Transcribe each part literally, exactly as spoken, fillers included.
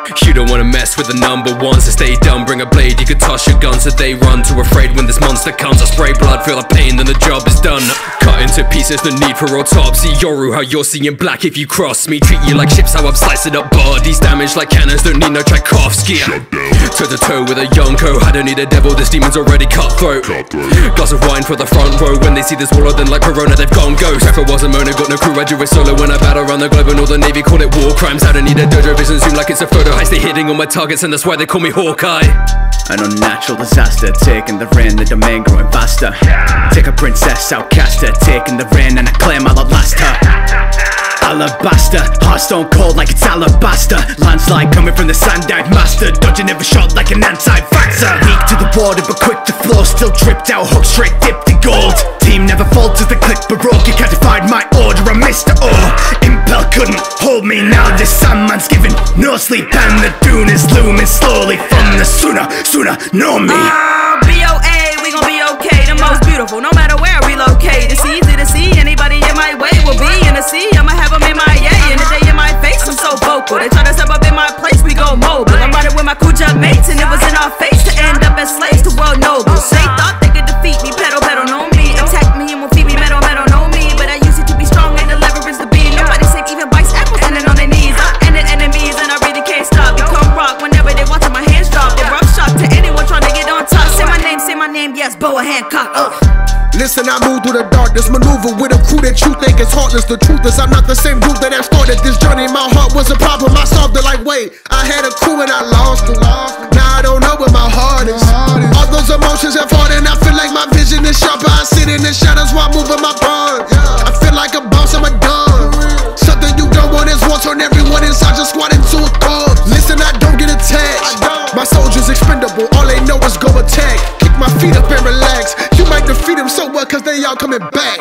You don't wanna mess with the number ones, so stay dumb, bring a blade, you could toss your guns, so they run too afraid when this monster comes. I spray blood, feel the pain, then the job is done. Cut into pieces, no need for autopsy. Yoru, how you're seeing black if you cross me. Treat you like ships, how I'm slicing up bodies. Damaged like cannons, don't need no Tchaikovsky. Toe to toe with a Yonko, I don't need a devil, this demon's already cutthroat. Glass of wine for the front row, when they see this warlord then like Corona they've gone ghost. If I wasn't Mona, got no crew, I do it solo when I battle around the globe and all the Navy call it war crimes. I don't need a dojo vision, zoom like it's a photo. I stay hitting on my targets and that's why they call me Hawkeye. An unnatural disaster, taking the rain, the domain growing faster. Take a princess, outcast her, taking the rain and I claim I'll outlast her. Alabaster, heart stone cold like it's alabaster. Landslide coming from the sand-eyed master, dodging every shot like an anti-vaxxer. Weak to the water but quick to flow, still dripped out, hook straight dipped in gold. Team never falters, the click baroque, you can't defy my order, I'm Mister O. Impel couldn't hold me, now this Sandman's giving no sleep and the dune is looming slowly from the sooner, sooner, know me. Uh, B O A, we gon' be okay, the most beautiful, no matter where I relocate. It's easy to see, anybody in my way will be in the sea. I'ma have them in my yay, and the day in my face, I'm so vocal. They try to step up in my place, we go mobile. I'm riding with my Kuja mates, and it was in our face to end up as slaves to world nobles. They thought they could defeat me, pedal, pedal, know me. Attack me and will feed me, metal, metal, know me. But I use it to be strong and the leverage to be. Nobody safe, even bites apples, standing on their knees. I ended enemies, and I really can't stop. Become rock whenever they watching my hands drop. They rough shock to anyone trying to get on top. Say my name, say my name, yes, Boa Hancock. Uh. Listen, I move through the darkness, maneuver with a crew that you think is heartless. The truth is I'm not the same dude that have started this journey. My heart was a problem, I solved it like wait, I had a crew and I lost it. Now I don't know where my heart is. All those emotions have fought and I feel like my vision is sharper. I sit in the shadows while moving my burn. I feel like a boss, I'm a gun. Something you don't want is want on everyone inside, just squat into a thug. Listen, I don't get attached. My soldiers expendable, all they know is go attack. Kick my feet up and relax. You might defeat them so well cause they all coming back.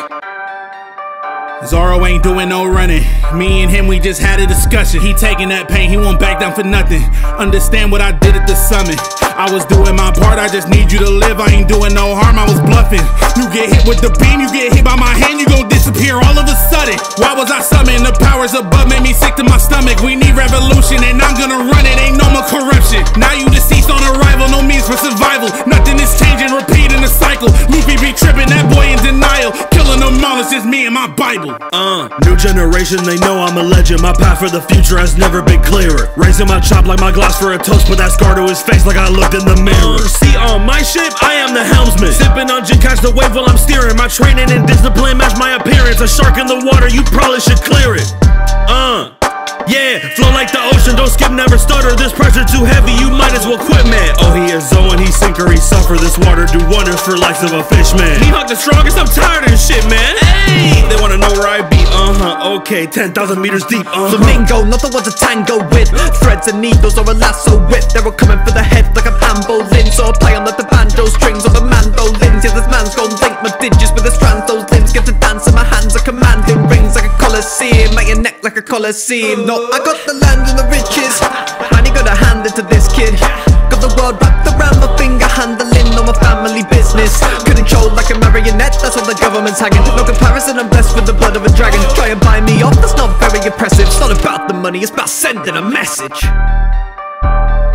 Zoro ain't doing no running. Me and him, we just had a discussion. He taking that pain, he won't back down for nothing. Understand what I did at the summit. I was doing my part, I just need you to live. I ain't doing no harm, I was bluffing. You get hit with the beam, you get hit by my hand, you gon' disappear all of a sudden. Why was I summoned? The powers above made me sick to my stomach. We need revolution and I'm gonna run it, ain't no more corruption. Now you deceased on arrival, no means for survival. Nothing is changing, repeating the cycle. Luffy be tripping, that boy in denial. Killing them all, it's just me and my Bible. Uh, new generation, they know I'm a legend. My path for the future has never been clearer. Raising my chop like my glass for a toast, put that scar to his face like I looked in the mirror. Uh, see on my ship, I am the helmsman. Sipping on gin, catch the wave while I'm steering. My training and discipline match my appearance. A shark in the water, you probably should clear it. Uh Yeah, flow like the ocean, don't skip, never stutter. This pressure too heavy, you might as well quit, man. Oh, he is Zoan, he sinker, he suffer. This water do wonders for likes of a fish, man. Mihawk the strongest, I'm tired of this shit, man. Hey, they wanna know where I be, uh-huh, okay, ten thousand meters deep, uh-huh. Flamingo, not the one to tango with. Threads and needles or a lasso whip. They're all coming for the head like a pambolin. So I play on like the banjo strings or the mandolins. Yeah, this man's gonna link my digits with the strands. Those limbs get to dance and my hands are commanding rings like a coliseum. Make your neck like a coliseum. No, I got the land and the riches. Man, you gotta hand it to this kid. Got the world wrapped around my finger, handling all my family business. Controlled like a marionette, that's all the government's hanging. No comparison, I'm blessed with the blood of a dragon. Try and buy me off, that's not very impressive. It's not about the money, it's about sending a message.